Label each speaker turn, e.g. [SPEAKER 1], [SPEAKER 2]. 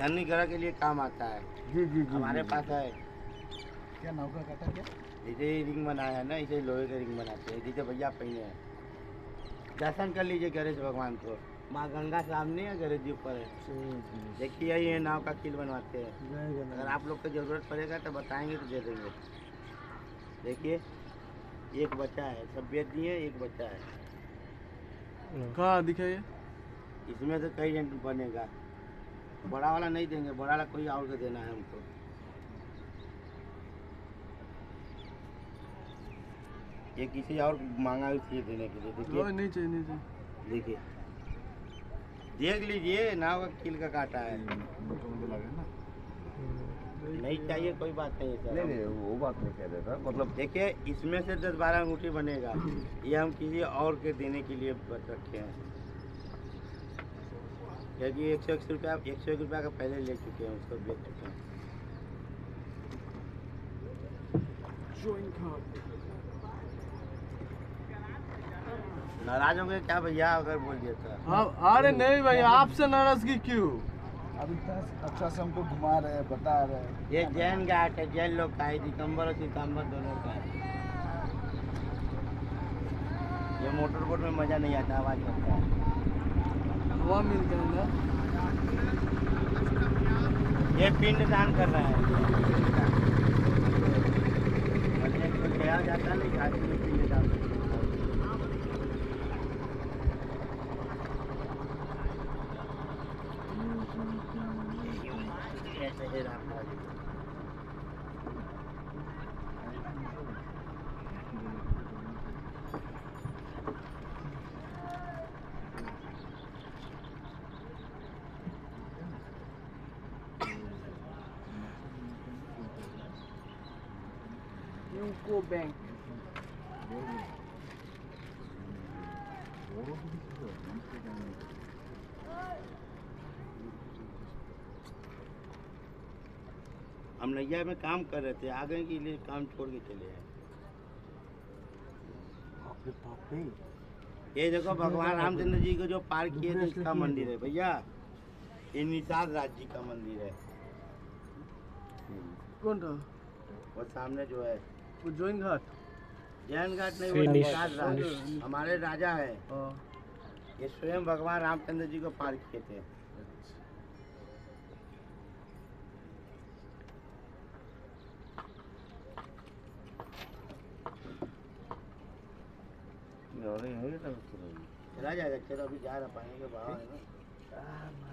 [SPEAKER 1] धनी ग्रह के लिए काम आता है।
[SPEAKER 2] जी जी जी
[SPEAKER 1] हमारे पास है।
[SPEAKER 2] क्या नौका काटा क्या?
[SPEAKER 1] जैसे रिंग बनाया है ना, इसे लोहे के रिंग बनाते हैं, जैसे भैया पहने हैं। दर्शन कर लीजिए गणेश भगवान को। माँ गंगा सामने है, गणेश जी ऊपर है। देखिए ये नाव का किल बनवाते हैं। अगर आप लोग को जरूरत पड़ेगा तो बताएंगे तो दे देंगे। देखिए एक बच्चा है, सब बेच दिए, एक बच्चा है।
[SPEAKER 3] कहाँ दिखाइए?
[SPEAKER 1] इसमें से कई जन बनेगा। बड़ा वाला नहीं देंगे, बड़ा वाला कोई और को देना है हमको। ये किसी और मांगा इसलिए देने के लिए। देखिए
[SPEAKER 3] नहीं चाहिए, नहीं चाहिए।
[SPEAKER 1] देखिए देख लीजिए, नाव का किल का काटा है। नहीं चाहिए कोई बात नहीं है।
[SPEAKER 2] नहीं नहीं वो बात नहीं कह रहा था, मतलब
[SPEAKER 1] देखिए इसमें से 10-12 अंगूठी बनेगा। ये हम किसी और के देने के लिए रखे हैं, क्योंकि 101 रुपया का पहले ले चुके हैं, उसको बेच चुके हैं। नाराज हो गए क्या भैया अगर बोल दिया था?
[SPEAKER 3] अरे नहीं भैया, आपसे नाराजगी क्यों?
[SPEAKER 2] अभी तक अच्छा से हमको घुमा रहे हैं, बता रहे हैं।
[SPEAKER 1] ये जैन घाट है, जैन लोग का है, दिसंबर और सितंबर दोनों का है। ये मोटर बोट में मजा नहीं आता, आवाज करता है।
[SPEAKER 3] हवा मिलता है ना।
[SPEAKER 1] ये पिंड दान कर रहा है। गया जाता नहीं, घाटी में पिंड दान करता है। ऐसे है रास्ता।
[SPEAKER 3] UCO bank.
[SPEAKER 1] हम नैया में काम कर रहे थे, आगे के लिए काम छोड़ के चले आए। ये देखो भगवान रामचंद्र जी को जो पार किए थे, इसका मंदिर है भैया। ये निषाद राज जी का मंदिर है।
[SPEAKER 3] कौन था
[SPEAKER 1] और सामने जो है
[SPEAKER 3] वो? जैन घाट?
[SPEAKER 1] जैन घाट नहीं, वो निषाद राज हमारे राजा है। ये स्वयं भगवान रामचंद्र जी को पार किए थे। चला जाएगा, चलो अभी जा रहा, पानी के बहाव है ना।